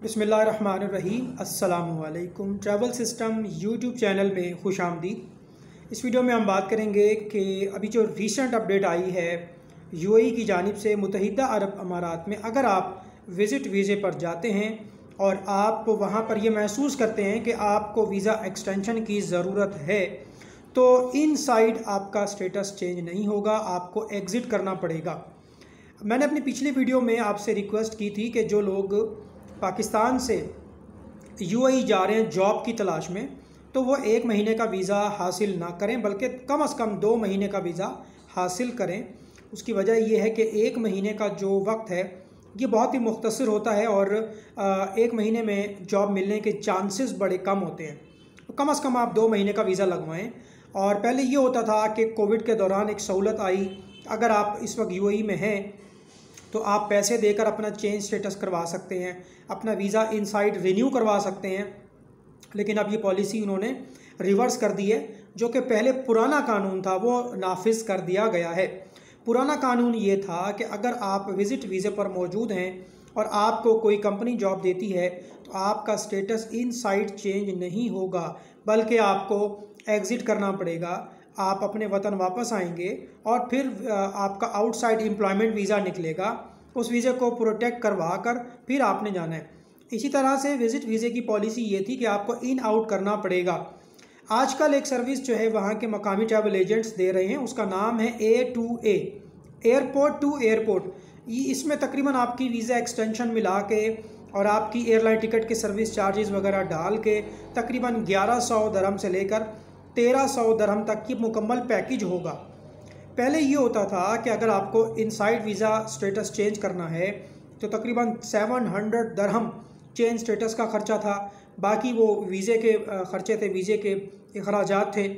बिस्मिल्लाहिर्रहमानिर्रहीम। अस्सलामुअलैकुम। Travel system YouTube channel में खुश आमदीद। इस वीडियो में हम बात करेंगे कि अभी जो रीसेंट अपडेट आई है यूएई की जानिब से मुत्तहिदा अरब अमारात में, अगर आप विज़िट वीज़े पर जाते हैं और आप वहाँ पर ये महसूस करते हैं कि आपको वीज़ा एक्सटेंशन की ज़रूरत है, तो इनसाइड आपका स्टेटस चेंज नहीं होगा, आपको एग्ज़िट करना पड़ेगा। मैंने अपनी पिछली वीडियो में आपसे रिक्वेस्ट की थी कि जो लोग पाकिस्तान से यूएई जा रहे हैं जॉब की तलाश में, तो वो 1 महीने का वीज़ा हासिल ना करें, बल्कि कम से कम 2 महीने का वीज़ा हासिल करें। उसकी वजह यह है कि 1 महीने का जो वक्त है ये बहुत ही मुख्तसर होता है और 1 महीने में जॉब मिलने के चांसेस बड़े कम होते हैं। तो कम से कम आप 2 महीने का वीज़ा लगवाएं। और पहले ये होता था कि कोविड के दौरान एक सहूलत आई, अगर आप इस वक्त यूएई में हैं तो आप पैसे देकर अपना चेंज स्टेटस करवा सकते हैं, अपना वीज़ा इनसाइड रिन्यू करवा सकते हैं। लेकिन अब ये पॉलिसी उन्होंने रिवर्स कर दी है। जो कि पहले पुराना कानून था वो नाफिज कर दिया गया है। पुराना कानून ये था कि अगर आप विज़िट वीज़े पर मौजूद हैं और आपको कोई कंपनी जॉब देती है तो आपका स्टेटस इनसाइड चेंज नहीं होगा, बल्कि आपको एग्ज़िट करना पड़ेगा। आप अपने वतन वापस आएंगे और फिर आपका आउटसाइड एम्प्लॉयमेंट वीज़ा निकलेगा, उस वीज़े को प्रोटेक्ट करवा कर फिर आपने जाना है। इसी तरह से विज़िट वीज़े की पॉलिसी ये थी कि आपको इन आउट करना पड़ेगा। आजकल एक सर्विस जो है वहाँ के मकामी ट्रैवल एजेंट्स दे रहे हैं, उसका नाम है A2A, एयरपोर्ट टू एयरपोर्ट। इसमें तकरीबन आपकी वीज़ा एक्सटेंशन मिला के और आपकी एयरलाइन टिकट के सर्विस चार्जेस वगैरह डाल के तकरीबन 1100 दरहम से लेकर 1300 दरहम तक की मुकम्मल पैकेज होगा। पहले ये होता था कि अगर आपको इनसाइड वीज़ा स्टेटस चेंज करना है तो तकरीबन 700 दरहम चेंज स्टेटस का ख़र्चा था, बाकी वो वीज़े के ख़र्चे थे, वीज़े के अखराजात थे।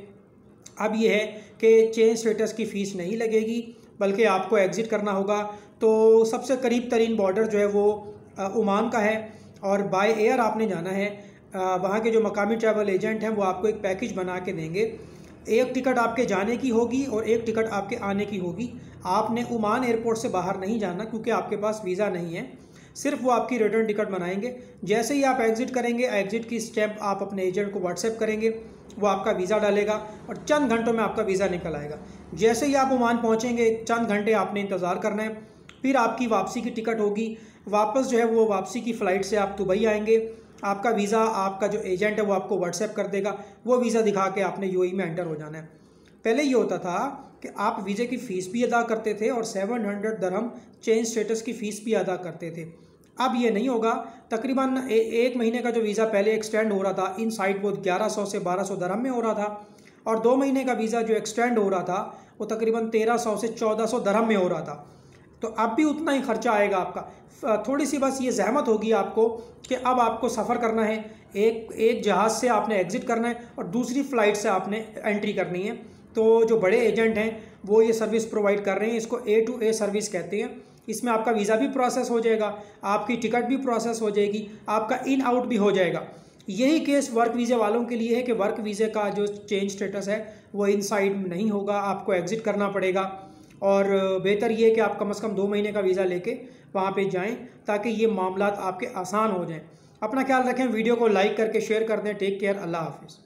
अब ये है कि चेंज स्टेटस की फ़ीस नहीं लगेगी, बल्कि आपको एग्ज़िट करना होगा। तो सबसे करीब तरीन बॉर्डर जो है वो ओमान का है और बाय एयर आपने जाना है। वहाँ के जो मकामी ट्रैवल एजेंट हैं वो आपको एक पैकेज बना के देंगे। एक टिकट आपके जाने की होगी और एक टिकट आपके आने की होगी। आपने ओमान एयरपोर्ट से बाहर नहीं जाना क्योंकि आपके पास वीज़ा नहीं है, सिर्फ वो आपकी रिटर्न टिकट बनाएंगे। जैसे ही आप एग्ज़िट करेंगे, एग्ज़िट की स्टैम्प आप अपने एजेंट को व्हाट्सएप करेंगे, वो आपका वीज़ा डालेगा और चंद घंटों में आपका वीज़ा निकल आएगा। जैसे ही आप ओमान पहुँचेंगे, चंद घंटे आपने इंतज़ार करना है, फिर आपकी वापसी की टिकट होगी। वापस जो है वो वापसी की फ़्लाइट से आप दुबई आएंगे। आपका वीज़ा आपका जो एजेंट है वो आपको व्हाट्सएप कर देगा, वो वीज़ा दिखा के आपने यूएई में एंटर हो जाना है। पहले ये होता था कि आप वीज़े की फ़ीस भी अदा करते थे और 700 दरहम चेंज स्टेटस की फ़ीस भी अदा करते थे। अब ये नहीं होगा। तकरीबन 1 महीने का जो वीज़ा पहले एक्सटेंड हो रहा था इनसाइड वो 1100 से 1200 दरहम में हो रहा था, और 2 महीने का वीज़ा जो एक्सटेंड हो रहा था वो तकरीबन 1300 से 1400 दरहम में हो रहा था। तो अब भी उतना ही खर्चा आएगा आपका। थोड़ी सी बस ये ज़हमत होगी आपको कि अब आपको सफ़र करना है, एक जहाज़ से आपने एग्ज़िट करना है और दूसरी फ़्लाइट से आपने एंट्री करनी है। तो जो बड़े एजेंट हैं वो ये सर्विस प्रोवाइड कर रहे हैं, इसको A2A सर्विस कहते हैं। इसमें आपका वीज़ा भी प्रोसेस हो जाएगा, आपकी टिकट भी प्रोसेस हो जाएगी, आपका इन आउट भी हो जाएगा। यही केस वर्क वीज़े वालों के लिए है कि वर्क वीज़े का जो चेंज स्टेटस है वो इनसाइड नहीं होगा, आपको एग्ज़िट करना पड़ेगा। और बेहतर ये है कि आप कम से कम 2 महीने का वीज़ा लेके वहाँ पे जाएं ताकि ये मामलात आपके आसान हो जाएं। अपना ख्याल रखें, वीडियो को लाइक करके शेयर कर दें। टेक केयर, अल्लाह हाफिज़।